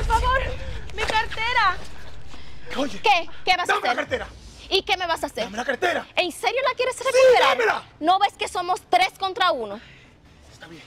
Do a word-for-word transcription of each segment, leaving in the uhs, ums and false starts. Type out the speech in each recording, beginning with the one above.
por favor, mi cartera. Oye, ¿Qué? ¿Qué vas a dame hacer? la cartera. ¿Y qué me vas a hacer? Dame la cartera. ¿En serio la quieres recuperar? dámela. ¿No ves que somos tres contra uno? Está bien.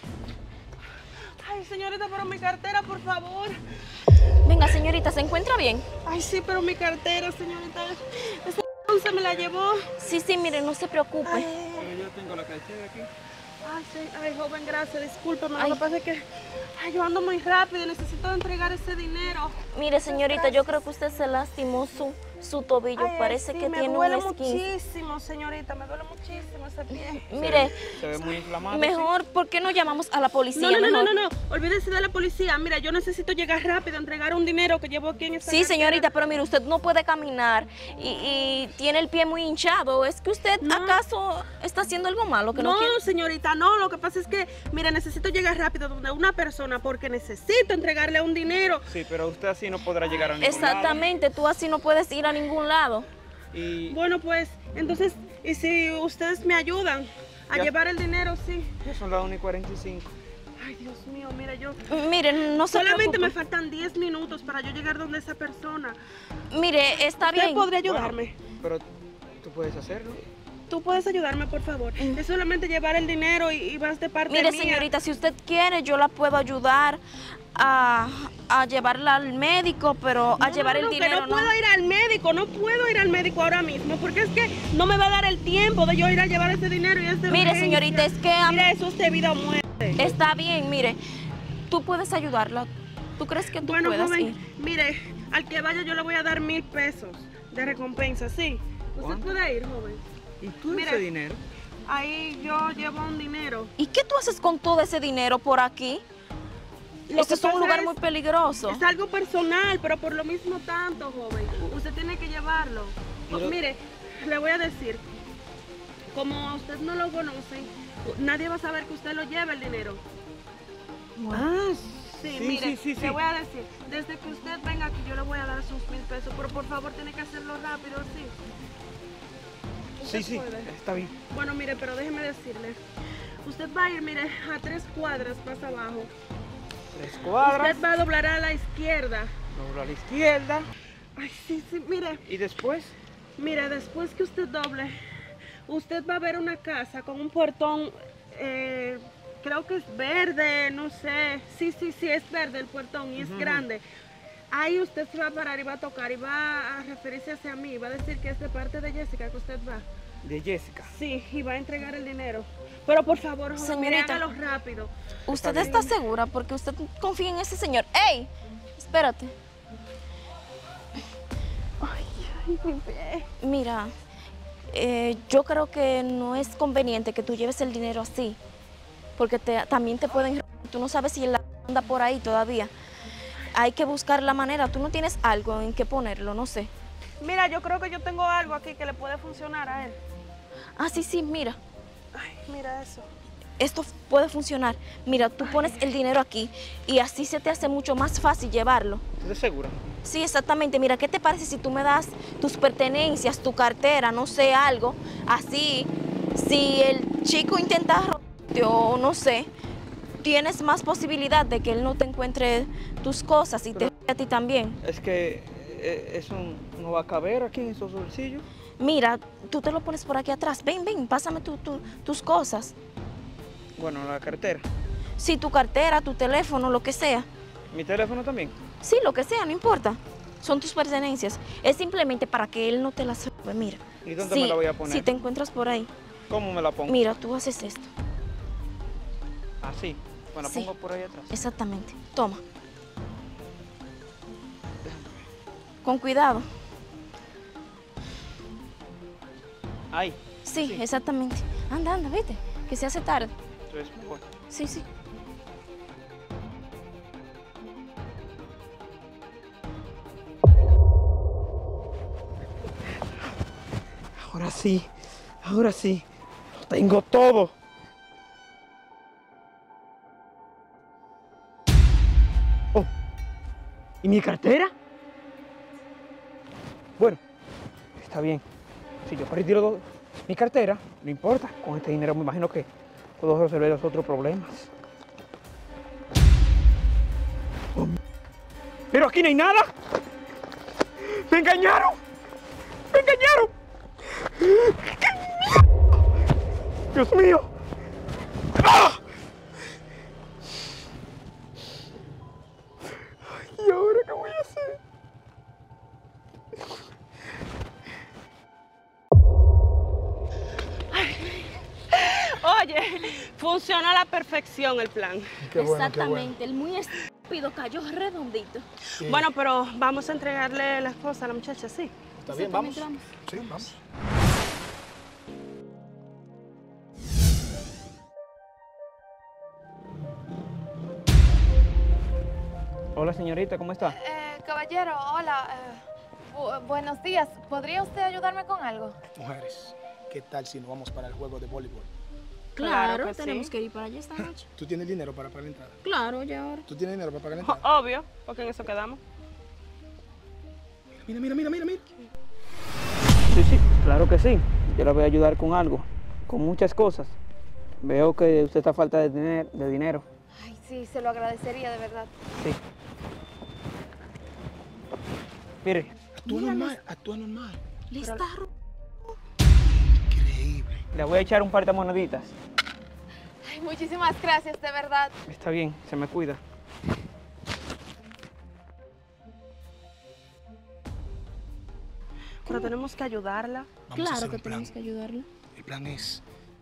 Ay, señorita, pero mi cartera, por favor. Venga, señorita, ¿se encuentra bien? Ay, sí, pero mi cartera, señorita. Ese once me la llevó. Sí, sí, mire, no se preocupe. Ay, Yo tengo la cartera aquí. ay, sí, ay, joven, gracias, discúlpeme. Ay. Lo que pasa es que ay, yo ando muy rápido y necesito entregar ese dinero. Mire, señorita, yo creo que usted se lastimó su, su tobillo. Ay, ay, Parece sí, que me tiene duele un esguince. muchísimo, señorita, me duele muchísimo ese pie. Mire, Se ve muy inflamado. mejor, ¿por qué no llamamos a la policía? No, no, no, no, mejor? no, no, olvídese de la policía. Mira, yo necesito llegar rápido a entregar un dinero que llevo aquí en esta Sí, cartera. señorita, pero mire, usted no puede caminar y, y tiene el pie muy hinchado. ¿Es que usted No. acaso está haciendo algo malo que no, No, quiere? señorita, no. Lo que pasa es que, mira, necesito llegar rápido donde una persona porque necesito entregarle un dinero. Sí, pero usted así no podrá llegar a ningún lado. Exactamente, tú así no puedes ir a ningún lado. Y Bueno, pues, entonces, ¿y si ustedes me ayudan a Ya. llevar el dinero? Sí. ya son las una y cuarenta y cinco. Ay, Dios mío, mira, yo... Mire, no se Solamente me preocupe. faltan diez minutos para yo llegar donde esa persona. Mire, está ¿Usted bien. podría ayudarme? Pero tú puedes hacerlo. ¿Tú puedes ayudarme, por favor? Es solamente llevar el dinero y, y vas de parte Mire, mía. señorita, si usted quiere, yo la puedo ayudar a, a llevarla al médico, pero a No, llevar no, el no, que dinero no no. puedo ir al médico, no puedo ir al médico ahora mismo, porque es que no me va a dar el tiempo de yo ir a llevar ese dinero y ese Mire, señorita, es que a- Mira, eso es de vida o muerte. Está bien, mire, tú puedes ayudarla. ¿Tú crees que tú Bueno, puedas joven, ir? mire, al que vaya yo le voy a dar mil pesos de recompensa, ¿sí? ¿Usted ¿Cuánto? puede ir, joven? ¿Y tú Mira. ese dinero? Ahí yo llevo un dinero. ¿Y qué tú haces con todo ese dinero por aquí? Lo Este que es un pasa lugar es- muy peligroso. Es algo personal, pero por lo mismo tanto, joven. Usted tiene que llevarlo. Pero- Mire, le voy a decir, como usted no lo conoce, nadie va a saber que usted lo lleva el dinero. Ah, Sí, sí, mire, sí, sí, sí. le voy a decir, desde que usted venga aquí yo le voy a dar sus mil pesos, pero por favor tiene que hacerlo rápido, ¿sí? Sí, ¿Usted sí, puede? está bien. Bueno, mire, pero déjeme decirle, usted va a ir, mire, a tres cuadras más abajo. Tres cuadras. Usted va a doblar a la izquierda. Dobla a la izquierda. Ay, sí, sí, mire, Y después, mire, después que usted doble, usted va a ver una casa con un portón, eh, creo que es verde, no sé. Sí, sí, sí, es verde el portón y es Ujú. grande. Ahí usted se va a parar y va a tocar y va a referirse hacia mí, va a decir que es de parte de Jessica que usted va. de Jessica. Sí, y va a entregar el dinero. Pero por favor, joven, mire, Señorita. hágalo rápido. ¿Usted bien. está segura? Porque usted confía en ese señor. ¡Ey! Espérate. Ay, mi pie. Mira, eh, yo creo que no es conveniente que tú lleves el dinero así. Porque te- también te pueden... Tú no sabes si él anda por ahí todavía. Hay que buscar la manera. Tú no tienes algo en que ponerlo, no sé. Mira, yo creo que yo tengo algo aquí que le puede funcionar a él. Ah, sí, sí, mira. Ay, mira eso. Esto puede funcionar. Mira, tú pones el dinero aquí y así se te hace mucho más fácil llevarlo. ¿Estás segura? Sí, exactamente. Mira, ¿qué te parece si tú me das tus pertenencias, tu cartera, no sé, algo? Así, si el chico intenta robarte o no sé, tienes más posibilidad de que él no te encuentre tus cosas y te Pero- a ti también. Es que eh, eso no va a caber aquí en esos bolsillos. Mira, tú te lo pones por aquí atrás. Ven, ven, pásame tu- tu- tus cosas. Bueno, la cartera. Sí, tu cartera, tu teléfono, lo que sea. Mi teléfono también. Sí, lo que sea, no importa. Son tus pertenencias. Es simplemente para que él no te las robe. Mira. ¿Y dónde Sí, me la voy a poner? Si te encuentras por ahí. ¿Cómo me la pongo? Mira, tú haces esto. Así. Me la Sí. pongo por ahí atrás. Exactamente. Toma. Con cuidado. Ahí. Sí, Sí. exactamente. Anda, anda, vete. Que se hace tarde. Entonces, voy. Sí, sí. Ahora sí. Ahora sí. Lo tengo todo. Oh. ¿Y mi cartera? Bueno, está bien. Si yo perdí lo- mi cartera, no importa. Con este dinero me imagino que puedo resolver los otros problemas. Oh, Pero aquí no hay nada. ¡Me engañaron! ¡Me engañaron! ¡Qué mierda! ¡Dios mío! ¡Ah! ¿Y ahora qué voy a hacer? Oye, funciona a la perfección el plan. Qué bueno, qué Exactamente, el muy estúpido cayó redondito. Sí. Bueno, pero vamos a entregarle la esposa a la muchacha, sí. ¿Está bien? ¿Vamos? Exactamente, Sí, vamos. Hola, señorita, ¿cómo está? Eh, caballero, hola. eh, bu- buenos días. ¿Podría usted ayudarme con algo? Mujeres, ¿qué tal si nos vamos para el juego de voleibol? Claro Claro, que sí. tenemos que ir para allá esta noche. ¿Tú tienes dinero para pagar la entrada? Claro, ya ahora. ¿Tú tienes dinero para pagar la O- entrada? Obvio, porque en eso quedamos. Mira, mira, mira, mira, mira. Sí, sí, claro que sí. Yo la voy a ayudar con algo, con muchas cosas. Veo que usted está a falta de, diner- de dinero. Ay, sí, se lo agradecería de verdad. Sí. Mire, Actúa normal, actúa normal. Le está ro- Increíble. le voy a echar un par de moneditas. Ay, muchísimas gracias, de verdad. Está bien, se me cuida. Pero tenemos que ayudarla. Vamos a Claro hacer que un plan. tenemos que ayudarlo. El plan es...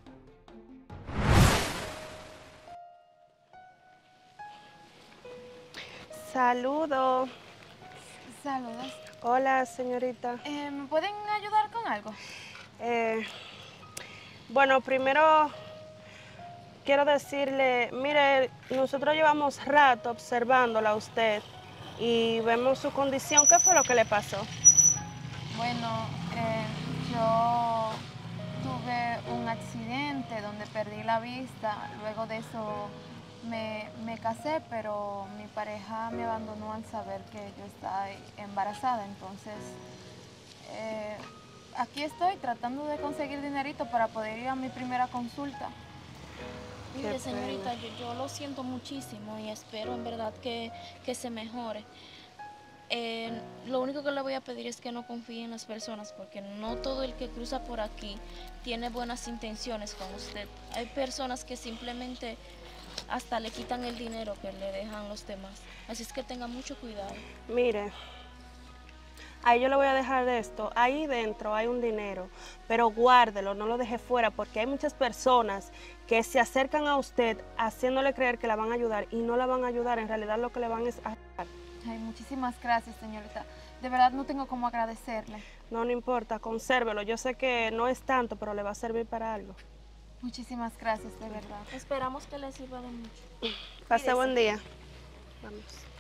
Saludo. Saludos. Hola, señorita. Eh, ¿Me pueden ayudar con algo? Eh, bueno, primero quiero decirle, mire, nosotros llevamos rato observándola a usted y vemos su condición. ¿Qué fue lo que le pasó? Bueno, eh, yo tuve un accidente donde perdí la vista. Luego de eso me, me casé, pero mi pareja me abandonó al saber que yo estaba embarazada. Entonces, eh, aquí estoy tratando de conseguir dinerito para poder ir a mi primera consulta. Mire, Qué señorita, yo, yo lo siento muchísimo y espero en verdad que, que se mejore. Eh, lo único que le voy a pedir es que no confíe en las personas, porque no todo el que cruza por aquí tiene buenas intenciones con usted. Hay personas que simplemente hasta le quitan el dinero que le dejan los demás. Así es que tenga mucho cuidado. Mire, ahí yo le voy a dejar de esto. Ahí dentro hay un dinero, pero guárdelo, no lo deje fuera, porque hay muchas personas que se acercan a usted haciéndole creer que la van a ayudar y no la van a ayudar. En realidad lo que le van es a... Ay, muchísimas gracias, señorita. De verdad no tengo cómo agradecerle. No, no importa, consérvelo. Yo sé que no es tanto, pero le va a servir para algo. Muchísimas gracias, de verdad. Esperamos que le sirva de mucho. Pase Cuídese. buen día. Vamos.